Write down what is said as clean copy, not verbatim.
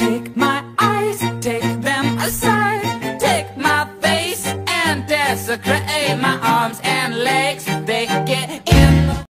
Take my eyes, take them aside. Take my face and desecrate my arms and legs. They get